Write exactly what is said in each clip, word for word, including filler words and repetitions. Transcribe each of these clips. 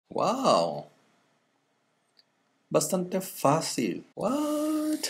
Wow, bastante fácil. What?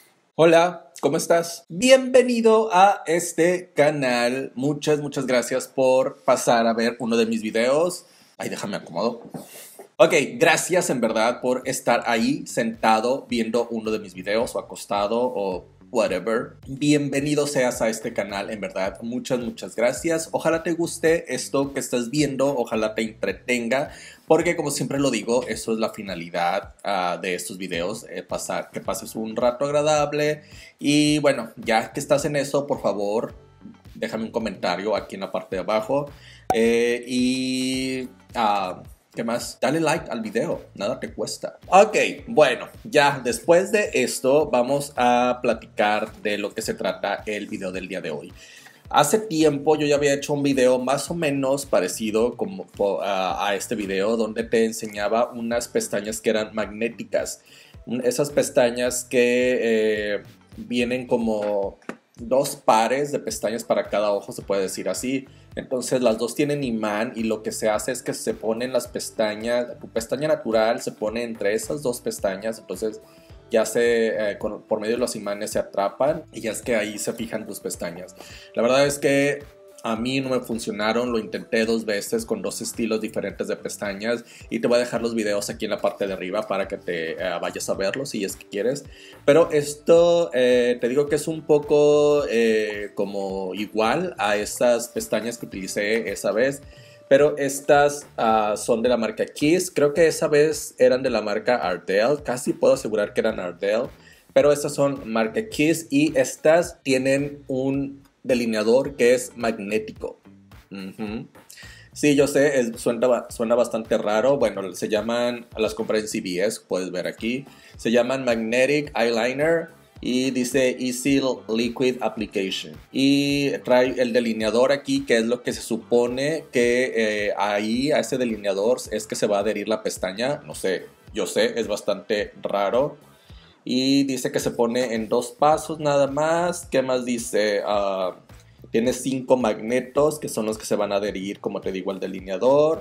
Hola, ¿cómo estás? Bienvenido a este canal. Muchas, muchas gracias por pasar a ver uno de mis videos. Ay, déjame acomodo. Ok, gracias en verdad por estar ahí sentado viendo uno de mis videos o acostado o whatever. Bienvenido seas a este canal, en verdad. Muchas, muchas gracias. Ojalá te guste esto que estás viendo, ojalá te entretenga, porque como siempre lo digo, eso es la finalidad uh, de estos videos, eh, pasar, que pases un rato agradable. Y bueno, ya que estás en eso, por favor, déjame un comentario aquí en la parte de abajo. Eh, y... Uh, ¿Qué más? Dale like al video, nada te cuesta. Ok, bueno, ya después de esto vamos a platicar de lo que se trata el video del día de hoy. Hace tiempo yo ya había hecho un video más o menos parecido como, uh, a este video donde te enseñaba unas pestañas que eran magnéticas. Esas pestañas que eh, vienen como dos pares de pestañas para cada ojo, se puede decir así. Entonces las dos tienen imán y lo que se hace es que se ponen las pestañas, tu pestaña natural se pone entre esas dos pestañas, entonces ya se, eh, con, por medio de los imanes se atrapan y ya es que ahí se fijan tus pestañas. La verdad es que a mí no me funcionaron, lo intenté dos veces con dos estilos diferentes de pestañas y te voy a dejar los videos aquí en la parte de arriba para que te eh, vayas a verlos si es que quieres. Pero esto eh, te digo que es un poco eh, como igual a estas pestañas que utilicé esa vez. Pero estas uh, son de la marca Kiss, creo que esa vez eran de la marca Ardell, casi puedo asegurar que eran Ardell. Pero estas son marca Kiss y estas tienen un delineador que es magnético. Uh-huh. Sí, yo sé, es, suena, suena bastante raro. Bueno, se llaman, las compré en C V S, puedes ver aquí. Se llaman Magnetic Eyeliner y dice Easy Liquid Application. Y trae el delineador aquí, que es lo que se supone que eh, ahí a ese delineador es que se va a adherir la pestaña. No sé, yo sé, es bastante raro. Y dice que se pone en dos pasos nada más. ¿Qué más dice? Uh, tiene cinco magnetos que son los que se van a adherir, como te digo, al delineador.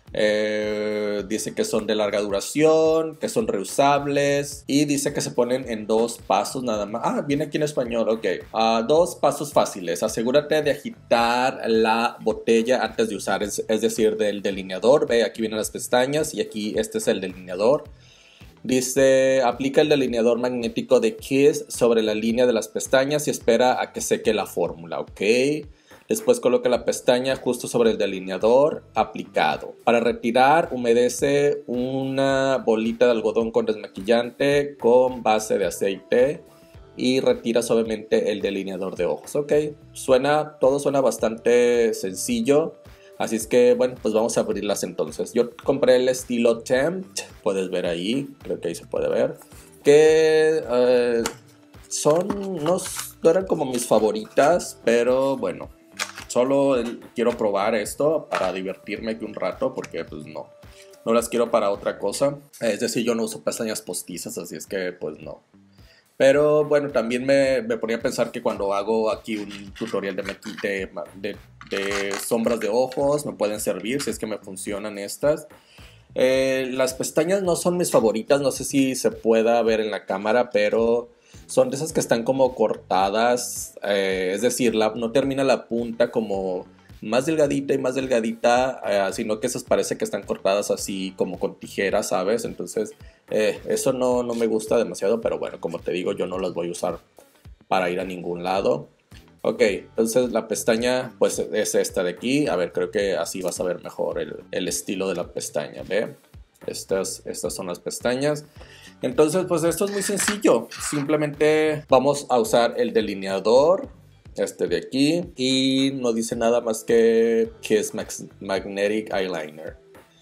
Eh, dice que son de larga duración, que son reusables. Y dice que se ponen en dos pasos nada más. Ah, viene aquí en español, ok. Uh, dos pasos fáciles. Asegúrate de agitar la botella antes de usar, es, es decir, del delineador. Ve, aquí vienen las pestañas y aquí este es el delineador. Dice, aplica el delineador magnético de Kiss sobre la línea de las pestañas y espera a que seque la fórmula, ¿ok? Después coloca la pestaña justo sobre el delineador aplicado. Para retirar, humedece una bolita de algodón con desmaquillante con base de aceite y retira suavemente el delineador de ojos, ¿ok? Suena, todo suena bastante sencillo. Así es que, bueno, pues vamos a abrirlas entonces. Yo compré el estilo Tempt, puedes ver ahí, creo que ahí se puede ver. Que eh, son, no, no eran como mis favoritas, pero bueno, solo el, quiero probar esto para divertirme aquí un rato, porque pues no, no las quiero para otra cosa. Es decir, yo no uso pestañas postizas, así es que pues no. Pero bueno, también me, me ponía a pensar que cuando hago aquí un tutorial de, de, de, de sombras de ojos, me pueden servir si es que me funcionan estas. Eh, las pestañas no son mis favoritas, no sé si se pueda ver en la cámara, pero son de esas que están como cortadas, eh, es decir, la, no termina la punta como más delgadita y más delgadita, eh, sino que esas parece que están cortadas así como con tijeras, ¿sabes? Entonces eh, eso no, no me gusta demasiado, pero bueno, como te digo, yo no las voy a usar para ir a ningún lado. Ok, entonces la pestaña pues es esta de aquí. A ver, creo que así vas a ver mejor el, el estilo de la pestaña, ¿ve? Estas, estas son las pestañas. Entonces pues esto es muy sencillo. Simplemente vamos a usar el delineador, este de aquí, y no dice nada más que Kiss Magnetic Eyeliner.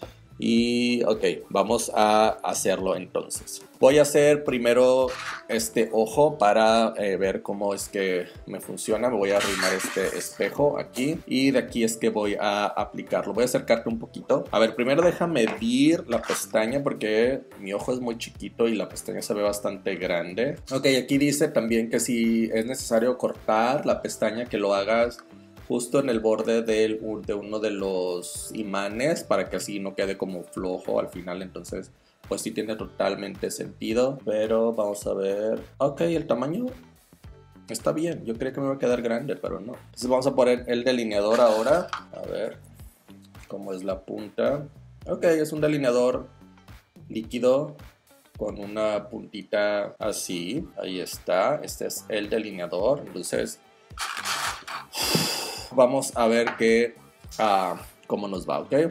Y ok, vamos a hacerlo entonces. Voy a hacer primero este ojo para eh, ver cómo es que me funciona. Me voy a arrimar este espejo aquí y de aquí es que voy a aplicarlo. Voy a acercarte un poquito. A ver, primero déjame medir la pestaña porque mi ojo es muy chiquito y la pestaña se ve bastante grande. Ok, aquí dice también que si es necesario cortar la pestaña, que lo hagas justo en el borde del, de uno de los imanes para que así no quede como flojo al final. Entonces pues sí tiene totalmente sentido, pero vamos a ver. Ok, el tamaño está bien, yo creía que me iba a quedar grande, pero no. Entonces vamos a poner el delineador ahora, a ver cómo es la punta. Ok, es un delineador líquido con una puntita así, ahí está, este es el delineador. Entonces vamos a ver qué, uh, cómo nos va, ok.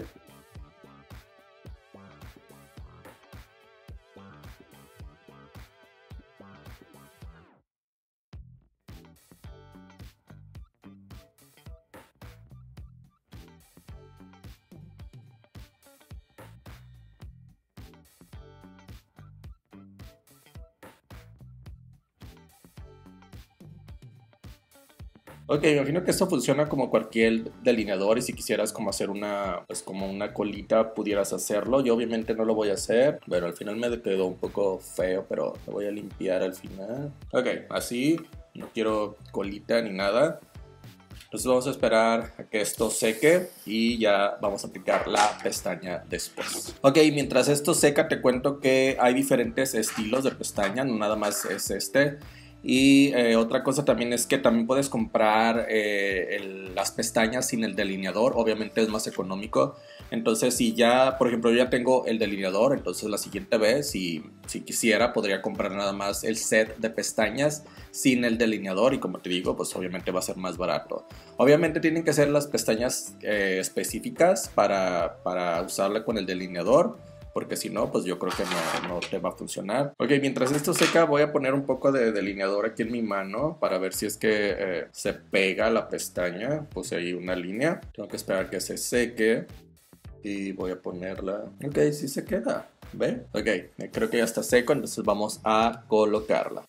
Ok, me imagino que esto funciona como cualquier delineador y si quisieras como hacer una, pues como una colita pudieras hacerlo. Yo obviamente no lo voy a hacer, pero al final me quedó un poco feo, pero lo voy a limpiar al final. Ok, así, no quiero colita ni nada. Entonces vamos a esperar a que esto seque y ya vamos a aplicar la pestaña después. Ok, mientras esto seca te cuento que hay diferentes estilos de pestaña, no nada más es este. Y eh, otra cosa también es que también puedes comprar eh, el, las pestañas sin el delineador, obviamente es más económico. Entonces si ya, por ejemplo, yo ya tengo el delineador, entonces la siguiente vez, si, si quisiera, podría comprar nada más el set de pestañas sin el delineador y como te digo, pues obviamente va a ser más barato. Obviamente tienen que ser las pestañas eh, específicas para, para usarla con el delineador, porque si no, pues yo creo que no, no te va a funcionar. Ok, mientras esto seca voy a poner un poco de delineador aquí en mi mano para ver si es que eh, se pega la pestaña. Puse ahí una línea, tengo que esperar que se seque y voy a ponerla. Ok, sí se queda, ¿ve? Ok, creo que ya está seco, entonces vamos a colocarla.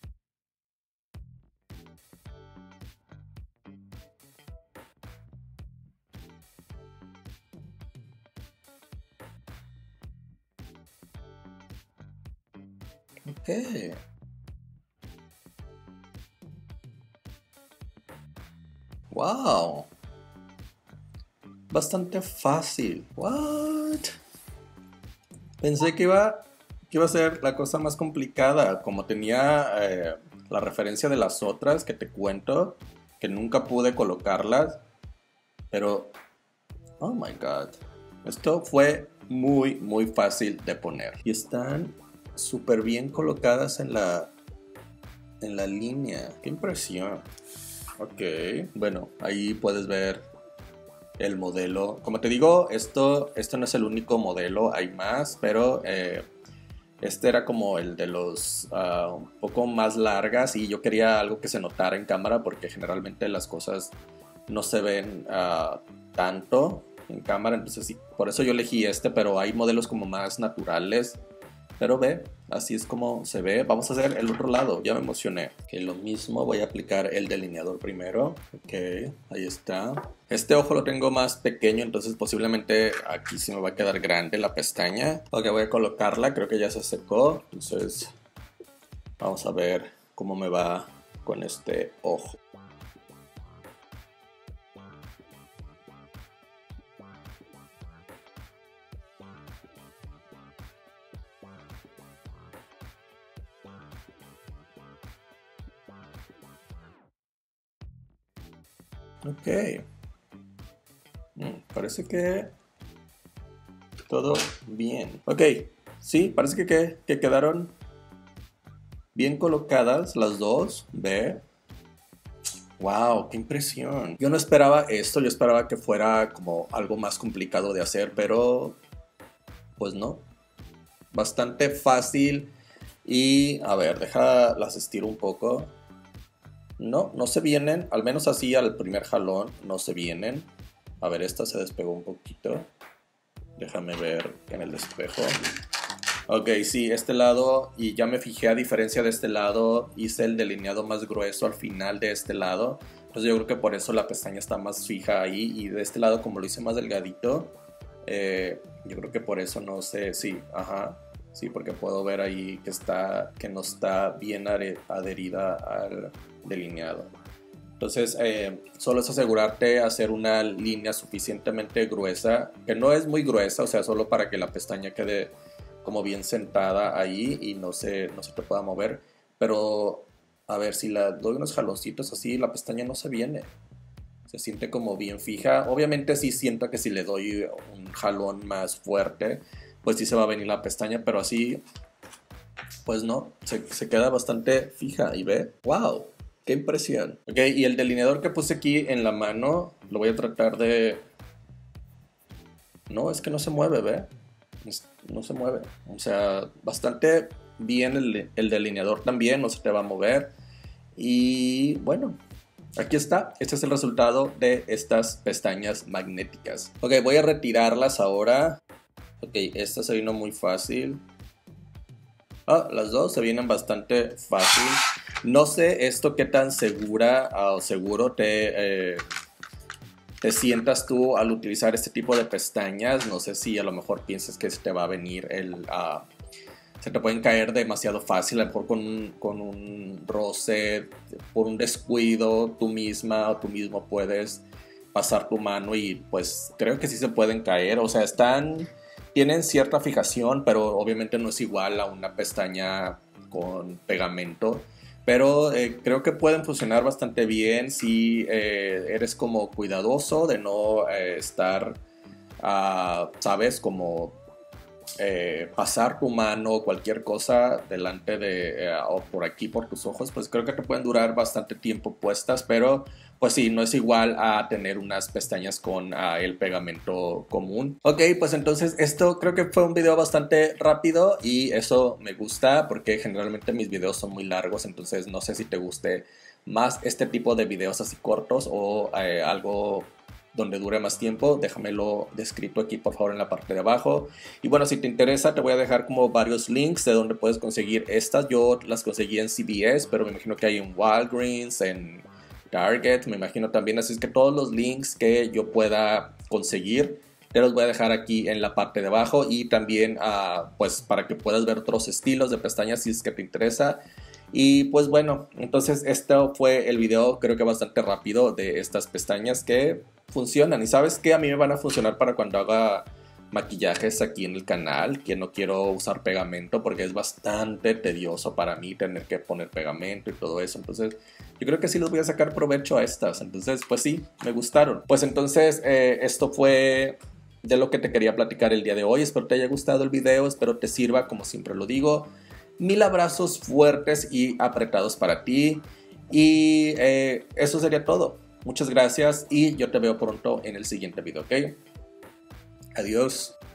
Ok. Wow. Bastante fácil. What? Pensé que iba, que iba a ser la cosa más complicada. Como tenía eh, la referencia de las otras que te cuento, que nunca pude colocarlas. Pero, oh my god. Esto fue muy, muy fácil de poner. Y están súper bien colocadas en la, en la línea. Qué impresión. Ok, bueno, ahí puedes ver el modelo. Como te digo, esto, esto no es el único modelo, hay más, pero eh, este era como el de los uh, un poco más largas y yo quería algo que se notara en cámara porque generalmente las cosas no se ven uh, tanto en cámara, entonces sí, por eso yo elegí este, pero hay modelos como más naturales. Pero ve, así es como se ve. Vamos a hacer el otro lado, ya me emocioné. Ok, lo mismo, voy a aplicar el delineador primero. Ok, ahí está. Este ojo lo tengo más pequeño, entonces posiblemente aquí sí me va a quedar grande la pestaña. Ok, voy a colocarla, creo que ya se secó. Entonces, vamos a ver cómo me va con este ojo. Ok. Mm, parece que todo bien. Ok, sí, parece que, que, que quedaron bien colocadas las dos. Ve. Wow, qué impresión. Yo no esperaba esto, yo esperaba que fuera como algo más complicado de hacer, pero pues no. Bastante fácil. Y a ver, deja las estiro un poco. No, no se vienen, al menos así al primer jalón no se vienen. A ver, esta se despegó un poquito. Déjame ver en el espejo. Ok, sí, este lado, y ya me fijé, a diferencia de este lado, hice el delineado más grueso al final de este lado. Entonces yo creo que por eso la pestaña está más fija ahí, y de este lado como lo hice más delgadito, eh, yo creo que por eso no sé, sí, ajá, sí, porque puedo ver ahí que, está, que no está bien adherida al delineado. Entonces, eh, solo es asegurarte de hacer una línea suficientemente gruesa, que no es muy gruesa, o sea, solo para que la pestaña quede como bien sentada ahí y no se, no se te pueda mover. Pero, a ver, si la doy unos jaloncitos así, la pestaña no se viene. Se siente como bien fija. Obviamente sí siento que si le doy un jalón más fuerte, pues sí se va a venir la pestaña, pero así, pues no, se, se queda bastante fija y ve, wow. ¡Qué impresión! Ok, y el delineador que puse aquí en la mano, lo voy a tratar de... No, es que no se mueve, ¿ve? No se mueve. O sea, bastante bien el, el delineador también, no se te va a mover. Y bueno, aquí está. Este es el resultado de estas pestañas magnéticas. Ok, voy a retirarlas ahora. Ok, esta se vino muy fácil. Ah, las dos se vienen bastante fácil. No sé esto qué tan segura o seguro te, eh, te sientas tú al utilizar este tipo de pestañas. No sé si a lo mejor piensas que se te va a venir el... Uh, se te pueden caer demasiado fácil, a lo mejor con un, con un roce, por un descuido, tú misma o tú mismo puedes pasar tu mano y pues creo que sí se pueden caer. O sea, están... Tienen cierta fijación, pero obviamente no es igual a una pestaña con pegamento. Pero eh, creo que pueden funcionar bastante bien si eh, eres como cuidadoso de no eh, estar, uh, sabes, como eh, pasar tu mano o cualquier cosa delante de eh, o por aquí por tus ojos. Pues creo que te pueden durar bastante tiempo puestas, pero pues sí, no es igual a tener unas pestañas con uh, el pegamento común. Ok, pues entonces esto creo que fue un video bastante rápido y eso me gusta porque generalmente mis videos son muy largos, entonces no sé si te guste más este tipo de videos así cortos o eh, algo donde dure más tiempo. Déjamelo descrito aquí por favor en la parte de abajo. Y bueno, si te interesa te voy a dejar como varios links de donde puedes conseguir estas. Yo las conseguí en C V S, pero me imagino que hay en Walgreens, en Target, me imagino también. Así es que todos los links que yo pueda conseguir te los voy a dejar aquí en la parte de abajo. Y también uh, pues para que puedas ver otros estilos de pestañas si es que te interesa. Y pues bueno, entonces esto fue el video, creo que bastante rápido, de estas pestañas que funcionan. Y sabes que a mí me van a funcionar para cuando haga maquillajes aquí en el canal, que no quiero usar pegamento porque es bastante tedioso para mí tener que poner pegamento y todo eso. Entonces yo creo que sí les voy a sacar provecho a estas. Entonces pues sí, me gustaron. Pues entonces eh, esto fue de lo que te quería platicar el día de hoy. Espero te haya gustado el video, espero te sirva como siempre lo digo. Mil abrazos fuertes y apretados para ti. Y eh, eso sería todo. Muchas gracias y yo te veo pronto en el siguiente video, ¿ok? Adiós.